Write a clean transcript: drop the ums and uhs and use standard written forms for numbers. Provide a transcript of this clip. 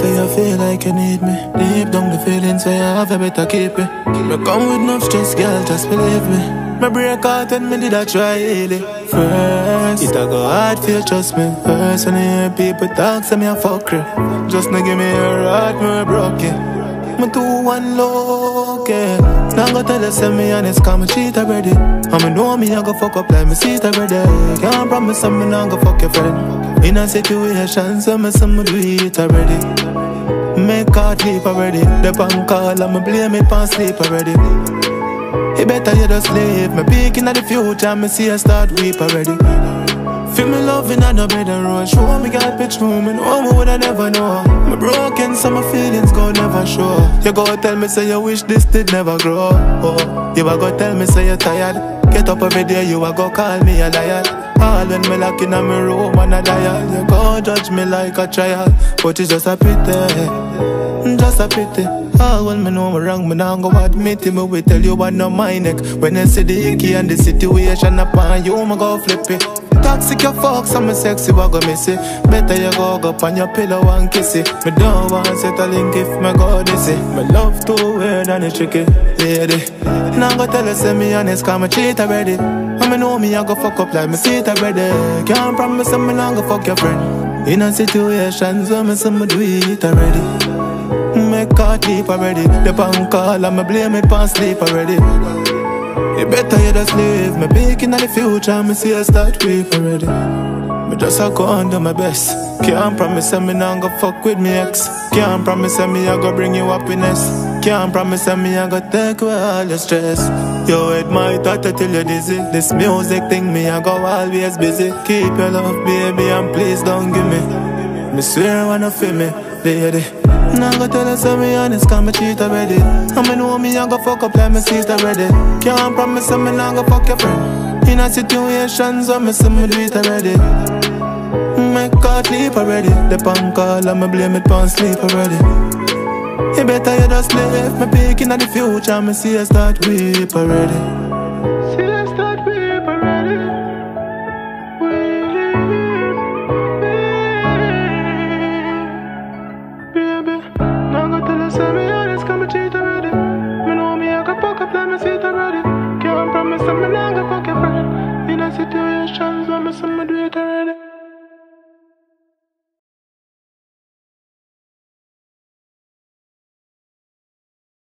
say you feel like you need me. Deep down the feelings say you have, you better keep it. Me come with no stress, girl, just believe me. Me break out and me did I try it first. It a go hard for you, trust me. First when you hear people talk, say me a fuck you. Just no give me a heart, me broke it. Me do one look, yeah. Now go tell you, say me honest, cause me cheat already. And me know me a go fuck up like me see it already. Can't promise I'm not go fuck your friend. In a situation, so me say me do it already. Make heart leap already. The bank call and me blame it pan sleep already. It better you just leave me peeking at the future, me see I start weep already. Feel me loving and no better road. Show me got pitch room and know me woulda never know. Me broken so my feelings go never show. You go tell me say you wish this did never grow. Oh, you a go tell me say you're tired. Get up every day you a go call me a liar. All when me lock in a me room and a dial. You go judge me like a trial, but it's just a pity, just a pity. All when me know me wrong, me nah go admit it. Me will tell you what no my neck. When I see the icky and the situation upon you, me go flip it. Toxic your fuck, so me sexy, what go miss it. Better you go up on your pillow and kiss it. Me don't want settling if me go this it. Me love too weird and it's tricky, lady. Now go tell her, say me honest, cause me cheat already. And me know me I go fuck up like me see it already. Can't promise me nah go fuck your friend. In a situation, so me say me do it already. Make heart deep already. The bank call and me blame it pan sleep already. It better you just leave me peeking at the future, me see I start weep already. Me just a go and do my best. Can't promise me nah go fuck with me ex. Can't promise me I go bring you happiness. Can't promise me I go take away all your stress. You hit my thought till you're dizzy. This music thing me I go always busy. Keep your love baby and please don't give me. Me swear I wanna feel me, lady. Now go tell her say me honest, cause me cheat already. And me know me I go fuck up like me sister already. Can't promise me nah go fuck your friend. In a situation so me say me do it already. Make heart leap already. The pan call and me blame it pan sleep already. It better you just leave me peeking at the future, me see I start weep already. See I start weep already. Say me honest, come and cheat already. Me know me I go fuck up like me see it already. Can't promise me nah go fuck your friend. In a situation, so me say me do it already.